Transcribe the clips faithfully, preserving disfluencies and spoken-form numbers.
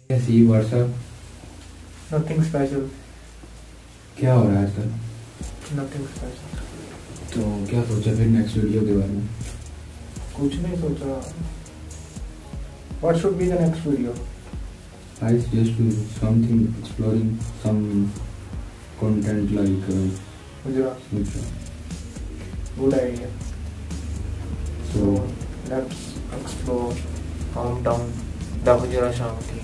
सी WhatsApp. Nothing special. क्या हो रहा है आजकल? Nothing special. तो क्या सोचा फिर नेक्स्ट वीडियो के बारे में? कुछ नहीं सोचा। What should be the next video? I suggest to something exploring some content like uh, Gujarat. Gujarat. Good idea. So So let's explore hometown, the Gujarat Shanti.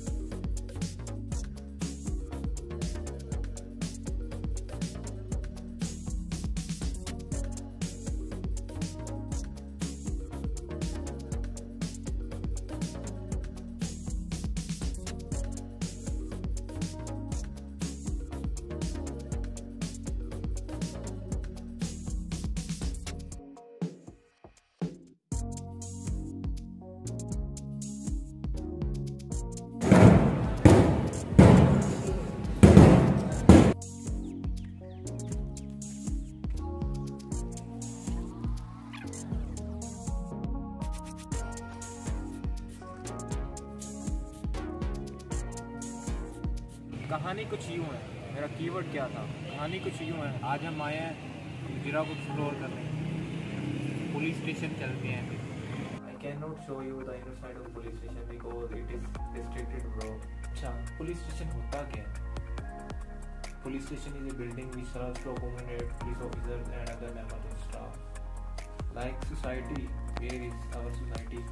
कहानी कुछ यूँ है। मेरा कीवर्ड क्या था? कहानी कुछ यूँ है। आज हम आए हैं गुजरा को एक्सप्लोर करने। पुलिस स्टेशन चलते हैं। I cannot show you the inner side of the police station because it is restricted, bro. अच्छा, पुलिस स्टेशन होता क्या है? Police station is a building which serves to accommodate police officers and other members of staff. Like society, where is our society?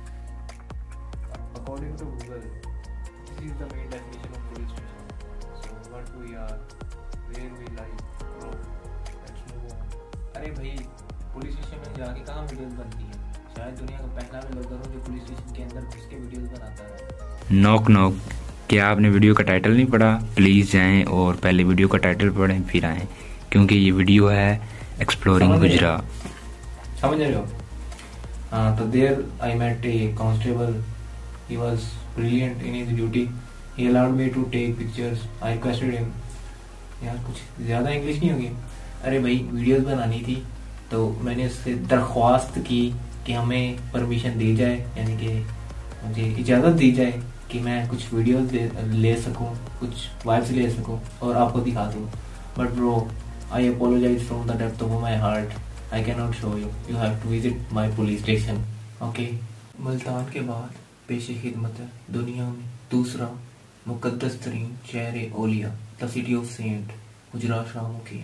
According to Google, This is the main definition of police station. So what we are, where we lie, bro. Let's move on. अरे भाई, police station में जाके कहाँ videos बनती है? शायद दुनिया का पहला मैं लोग हूँ जो पुलिस स्टेशन के अंदर घुस के वीडियोस बनाता है। नॉक नॉक, क्या आपने वीडियो का टाइटल नहीं पढ़ा? प्लीज़ जाएं और पहले वीडियो का टाइटल पढ़ें फिर आएँ, क्योंकि ये वीडियो है एक्सप्लोरिंग गुजरात। समझ रहे हो? हाँ, तो there I met a constable. He was brilliant in his duty. He allowed me to take pictures. I requested him. यार कुछ ज़्यादा इंग्लिश नहीं होगी. अरे भाई, वीडियोस बनानी थी तो मैंने उससे दरख्वास्त की कि हमें परमिशन दी जाए, यानी कि मुझे इजाज़त दी जाए कि मैं कुछ वीडियोस ले सकूं, कुछ वाइब्स ले सकूं और आपको दिखा दूं. But bro, I apologize from the depth of my heart. I can not show you. You have to visit my police station. Okay. Multan के बाद पेश खिदमत है दुनिया में दूसरा मुकद्दस तरीन शहर ओलिया, the city of saint, Gujrat Shahmukhi.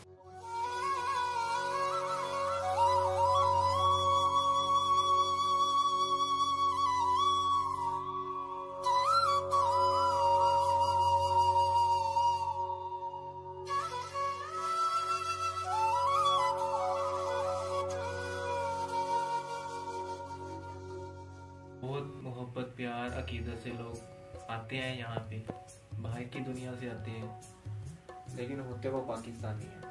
बहुत मोहब्बत प्यार अकीदत से लोग आते हैं यहाँ पे, बाहर की दुनिया से आते हैं, लेकिन होते वो पाकिस्तानी हैं.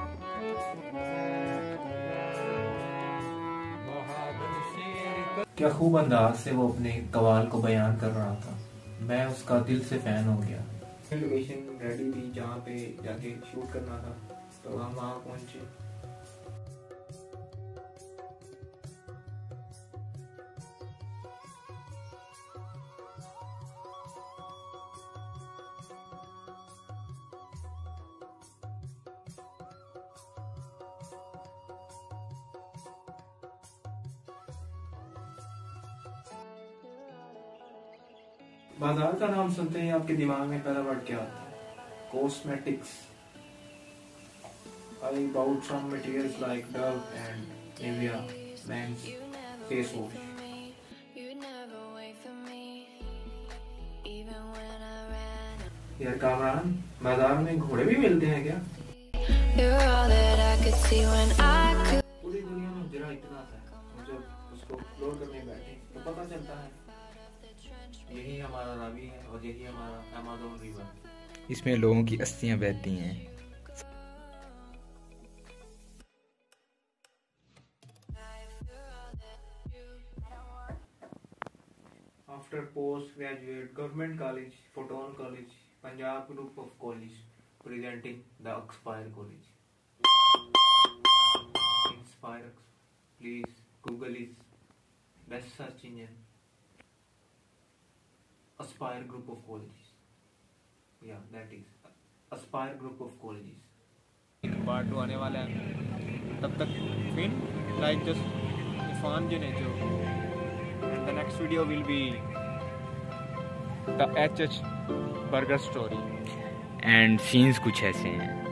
क्या खूब अंदाज से वो अपने कवाल को बयान कर रहा था. मैं उसका दिल से फैन हो गया. लोकेशन रेडी थी जहाँ पे जाके शूट करना था, तो हम वहाँ पहुँचे. बाजार का नाम सुनते ही आपके दिमाग में पहला वर्ड क्या आता है? Cosmetics. I bought some materials like Dove and Nivea men's face wash. यार कामरान, बाजार में घोड़े भी मिलते हैं क्या? पूरी दुनिया में जरा इतना था, जब उसको एक्सप्लोर करने बैठे तो पता चलता है यही हमारा रावी है और यही हमारा अमेज़न रिवर. इसमें लोगों की अस्थियां बहती हैं. After postgraduate government college, Photon College, Punjab group of college, presenting the Aspire College. Inspire, please. Google is best search engine. Aspire group of colleges. Yeah, that is Aspire group of colleges. Part two आने वाला है, तब तक फिन like just Irfan Janejo and the next video will be the H H burger story and scenes कुछ ऐसे हैं।